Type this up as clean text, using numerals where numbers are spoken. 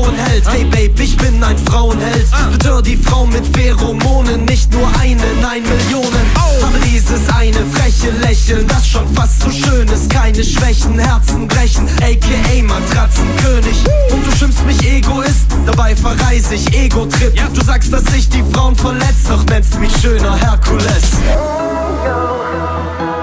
Frauenheld. Hey Babe, ich bin ein Frauenheld. Betör die Frau mit Pheromonen, nicht nur eine, nein Millionen. Habe dieses eine freche Lächeln, das schon fast so schön ist. Keine Schwächen, Herzen brechen, aka Matratzenkönig. Und du schimpfst mich Egoist, dabei verreise ich Ego-Trip. Du sagst, dass ich die Frauen verletzt, doch nennst mich schöner Herkules.